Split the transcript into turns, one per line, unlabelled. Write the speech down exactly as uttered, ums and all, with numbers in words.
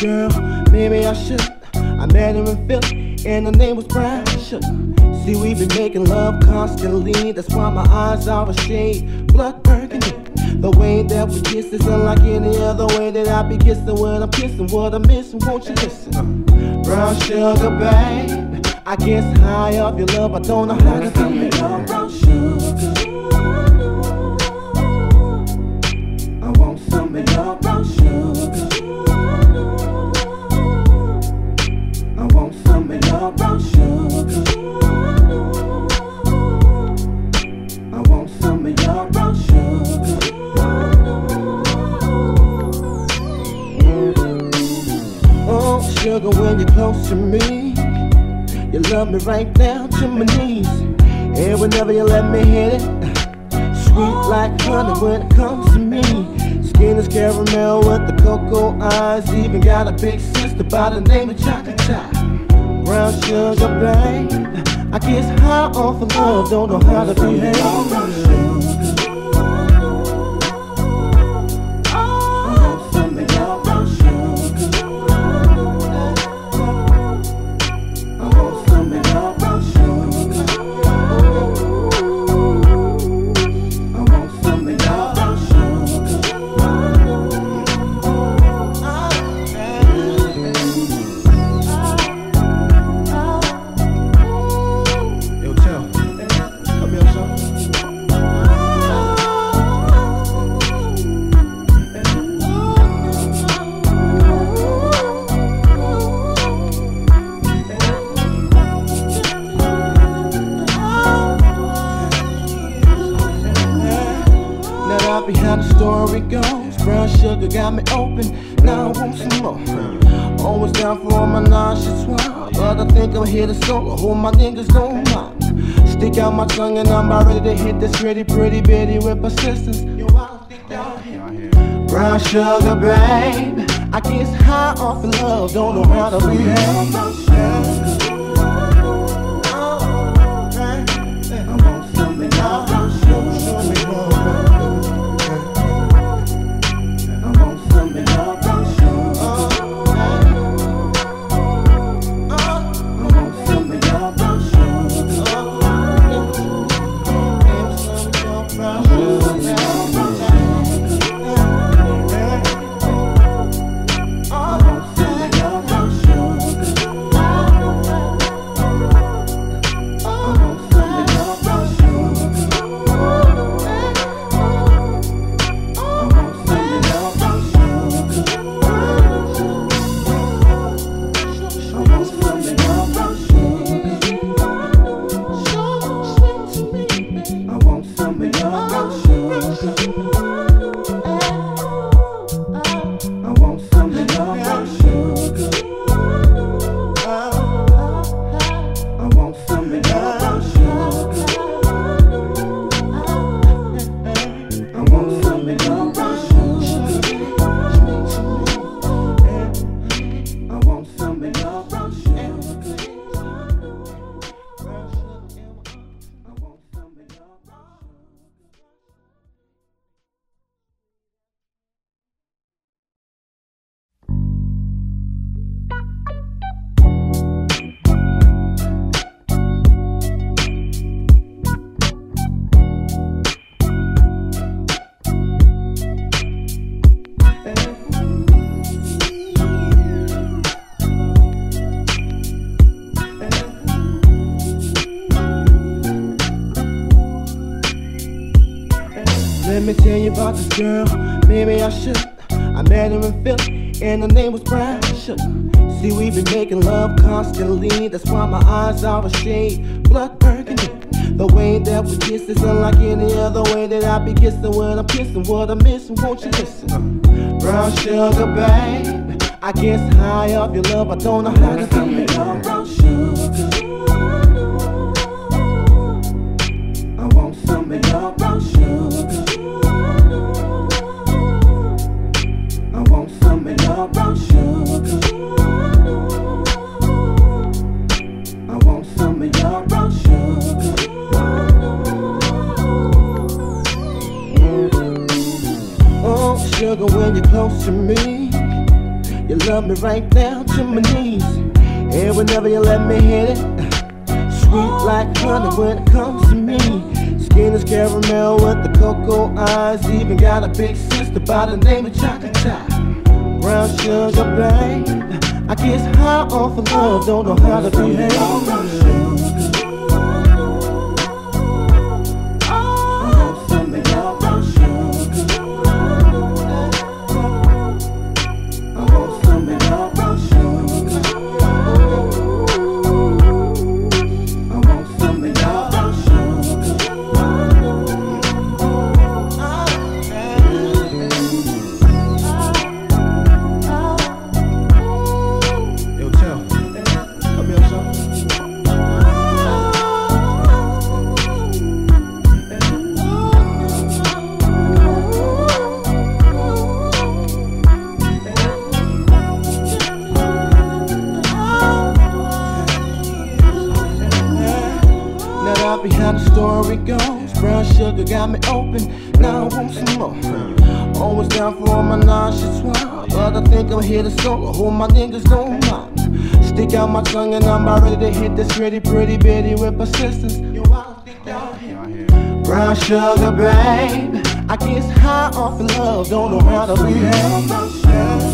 girl, maybe I should. I met her in Philly, and her name was Brown Sugar. See, we been making love constantly. That's why my eyes are a shade blood burgundy. The way that we kiss is unlike any other way that I be kissing when I'm kissing. What I'm missing, won't you listen? Brown sugar, babe, I guess high off your love, I don't know how to be it. Brown sugar, I want some of your brown sugar. I want some of your brown sugar. I want some of your brown sugar. Oh, sugar, when you're close to me, you love me right down to my knees. And whenever you let me hit it, sweet like honey when it comes to me. Skin is caramel with the cocoa eyes. Even got a big sister by the name of Chocolate Top. Brown sugar, babe, I guess high off of love, don't know how to behave. Brown sugar. Behind the story goes, brown sugar got me open. Now I want some more. Always down for all my nonchalant, but I think I'm here to solo. Who my niggas don't mind. Stick out my tongue and I'm about ready to hit this pretty, pretty bitty with persistence. Yo, I don't think y'all hear. Brown sugar, babe, I guess high off of love, don't know how to behave. Brown sugar. Let me tell you about this girl, maybe I should. I met her in Philly, and her name was Brown Sugar. See, we been making love constantly. That's why my eyes are a shade blood burgundy. The way that we kiss is unlike any other way that I be kissing when I'm kissing. What I'm missing, won't you listen? Brown sugar, babe, I guess high off your love, I don't know how to be it. Brown sugar, I want some of your brown sugar. I want some of your brown sugar. I want some of your brown sugar. Oh, sugar, when you're close to me, you love me right down to my knees. And whenever you let me hit it, sweet like honey when it comes to me. Skin is caramel with the cocoa eyes. Even got a big sister by the name of Chocolate Chai. Brown sugar, babe, I get high off of love, don't know how to behave. Behind the story goes, brown sugar got me open. Now I want some more. Always down for all my nauseous wine, but I think I'm here to solo. Hope my niggas don't mind. Stick out my tongue and I'm about ready to hit this pretty, pretty bitty with persistence. Yo, I don't think y'all hear. Brown sugar, babe, I get high off of love, don't know how to behave.